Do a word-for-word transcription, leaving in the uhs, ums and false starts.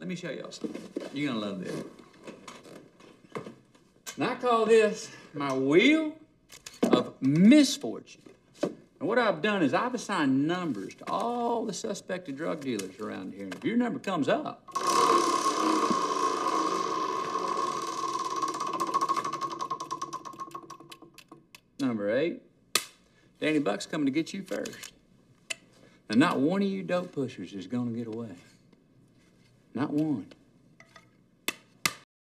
Let me show y'all something. You're gonna love this. And I call this my wheel of misfortune. And what I've done is I've assigned numbers to all the suspected drug dealers around here. And if your number comes up, number eight, Danny Buck's coming to get you first. And not one of you dope pushers is gonna get away. Not one.